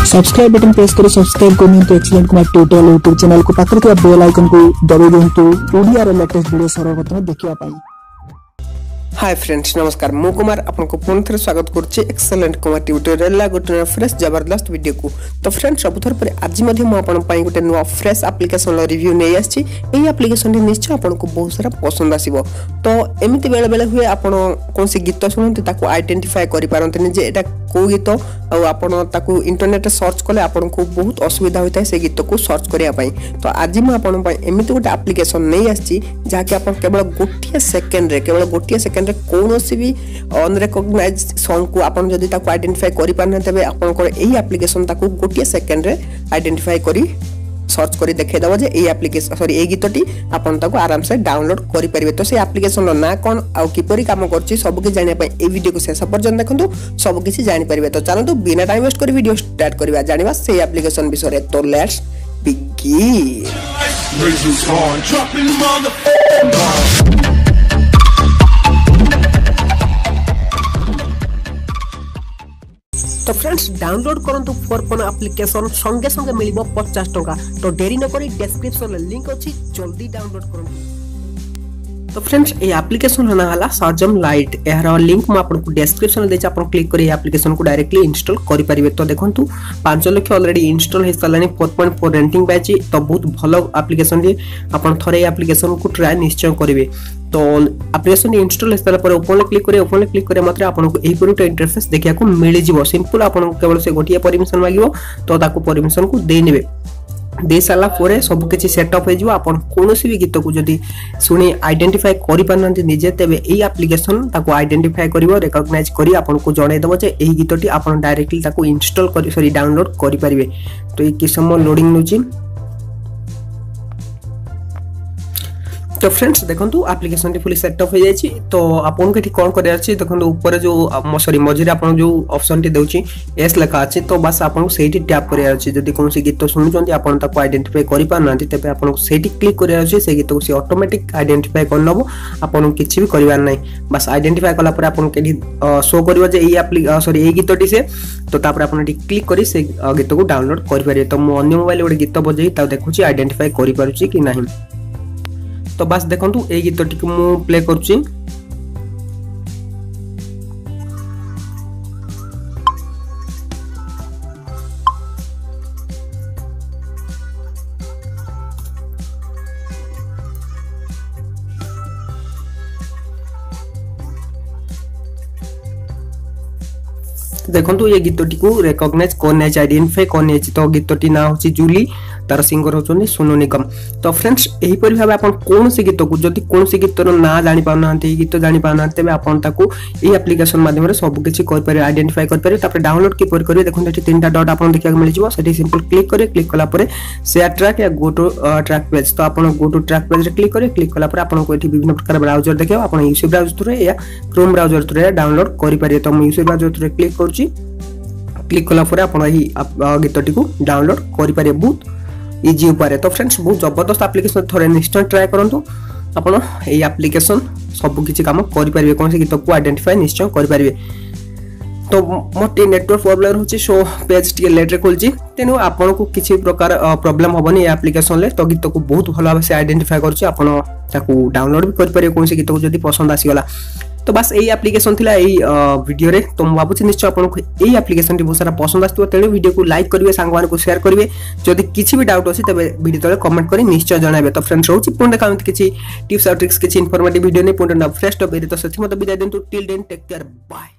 Subscribe button press कर subscribe करनी excellent Kumar tutorial YouTube channel को पाकर के बेल आइकन को दबाई दिंतु ओडिया रे लेटेस्ट वीडियो सर्वप्रथम देखिया पाई। हाय फ्रेंड्स नमस्कार मु कुमार आपको पुनः थे स्वागत करुच्चे एक्सेलेंट कुमार ट्यूटोरियल गोटे फ्रेश जबरदस्त वीडियो को। तो फ्रेंड्स सबुथर पर आज गोटे नुआ फ्रेश एप्लिकेशन रिव्यू नहीं आसी एप्लिकेशन निश्चय आपको बहुत सारा पसंद आसो। तो एमती बेले बेले हुए आप कौन सी गीत शुणते ताको आइडेंटिफाई कर पारते जे एटा को गीत आपको इंटरनेट सर्च कले आपको बहुत असुविधा होता है से गीत को सर्च करने। तो आज मुझे एमती गोटे एप्लिकेशन नहीं आसी जहाँकि आप केवल गोटे सेकेंड कौन सी भी अनरेकग्नाइज सॉन्ग को आप जदि ताको आइडेंटिफाई करि पारना तबे आपनकर एही एप्लिकेशन ताको गोटे सेकेंड रे आइडेंटिफाई करी सर्च करी देखे दबो जे एही एप्लिकेशन सॉरी एही गीतटी आपन ताको आराम से डाउनलोड करि परिबे। तो से एप्लिकेशन रो ना कोन आ किपरि काम करछि सब के जानिया पय ए वीडियो को शेष पर्यंत देखंतु सब किछि जानि परिबे। तो चलंतु बिना टाइम वेस्ट करी वीडियो स्टार्ट करबा जानिबा से एप्लिकेशन विषय। तो लेट्स बिगिन। तो फ्रेंड्स डाउनलोड करंतु फोरपन एप्लिकेशन संगे संगे मिलिबो 50 टका। तो देरी न करी डिस्क्रिप्शन रे लिंक अछि जल्दी डाउनलोड करंतु। तो फ्रेंड्स ए एप्लिकेशन ना हला साजम लाइट यार लिंक म आपन को डिस्क्रिप्शन रे देछि आपन क्लिक करी एप्लिकेशन को डायरेक्टली इंस्टॉल करि परिबे। तो देखंतु 5 लाख ऑलरेडी इंस्टॉल हे सलानी 4.4 रेटिंग बाची। तो बहुत भलो एप्लिकेशन रे आपन थरे एप्लिकेशन को ट्राई निश्चय करिवे। तो एप्लिकेशन इंस्टॉल हे सला पर ओपन क्लिक करे मात्र आपन को एही पुरटा इंटरफेस देखिया को मिलि जिवो। सिंपल आपन को केवल से गोटिया परमिशन मागिवो तो ताको परमिशन को दे नेबे। दे साला पोरे सब किछि सेटअप हे जिवो। आपन कोनोसी भी गीत को जदी सुनी आइडेंटिफाई करि पारनंती निजे तेबे एही एप्लिकेशन ताको आइडेंटिफाई करिवो रिकॉग्नाइज करी आपन को जणे देबो जे एही गीतटी आपन डायरेक्टली ताको इंस्टॉल करि सॉरी डाउनलोड करि परिबे। तो ए कि समय लोडिंग नउची। तो फ्रेंड्स देखंतु एप्लिकेशन टी फुली सेटअप हो जायछि। तो आपन के कोन करे अछि देखंतु ऊपर जो सॉरी मझिरे आपन जो ऑप्शन टी देउछि एस लिखा अछि। तो बस आपन को सेठी टैप करे अछि जदी कोन सी गीत सुनुचंती आपन ताको आइडेंटिफाई करि पारनांती तबे आपन को सेठी क्लिक करे अछि से गीत को से ऑटोमेटिक आइडेंटिफाई कर नबो। आपन किछि भी करिवार नै बस आइडेंटिफाई कला पर आपन के शो करिवो जे ए सॉरी ए गीतटी से। तो तापर आपन टी क्लिक करी से गीत को डाउनलोड करि परिबे। तो मो अन्य मोबाइल ओडे गीत बजै ता देखुछि आइडेंटिफाई करि पारुछि कि नाही। तो बस देखंतु ए गीतटी को मु प्ले करूची। देखंतु ये गीतटी को रिकॉग्नाइज करने आइडेंटिफाई करने। तो गीतटी ना होची जूली तार सिंगर होचोनी सोनू निगम। तो फ्रेंड्स एही परि भाबे आपन कोन से गीत को जदी कोन से गीतर ना जानि पाउनांती गीत जानि पाउनांती तबे आपन ताको ए एप्लिकेशन माध्यम रे सब किछि कर पारे आइडेंटिफाई कर पारे। तापर डाउनलोड के पर करिवे देखन एठी तीनटा डॉट आपन देखिया मिल जिवो। सेठी सिंपल क्लिक करे क्लिक कला परे शेयर ट्रैक या गो टू ट्रैक पेज। तो आपन गो टू ट्रैक पेज रे क्लिक कला परे आपन को एठी विभिन्न प्रकार ब्राउजर देखियो। आपन यूसी ब्राउजर थ्रू या क्रोम ब्राउजर थ्रू डाउनलोड करि पारे। तो हम यूसी ब्राउजर थ्रू क्लिक करछि। क्लिक कला परे आपन एही गीतटी को डाउनलोड करि पारे बहुत इजी उपाय। तो फ्रेंड्स बहुत जबरदस्त एप्लिकेशन थोड़े निश्चय ट्राई करंतु। आपण ए एप्लिकेशन सब किछि काम करि परिबे कोन से गीत को आइडेंटिफाई निश्चय करि परिबे। तो मोटे नेटवर्क प्रॉब्लम होछि सो पेज टी लेट रे खोलछि तेनु आपण को किछि प्रकार प्रॉब्लम होबनी ए एप्लिकेशन ले। तो गीत को बहुत भलो भाबे से आइडेंटिफाई करछि आपण ताको डाउनलोड भी करि परिबे कोन से गीत को जदी पसंद आसी गला। तो बस यही एप्लिकेशन थिला एही वीडियो रे। तो मु भाबुछि निश्चय आपनको एही एप्लिकेशन टी बहुत सारा पसंद आस्तो तेनु वीडियो को लाइक करिवे सांगवान को शेयर करिवे। जदि किछि भी डाउट अछि तबे वीडियो तले कमेंट करी निश्चय जणाबे। तो फ्रेंड्स रहउछि पुणे कामत किछि टिप्स और ट्रिक्स किछि इंफॉर्मेटिव वीडियो नै पुणे फ्रेश टॉपिक रे। तो सथि मत विदाय देंतु till then take care bye.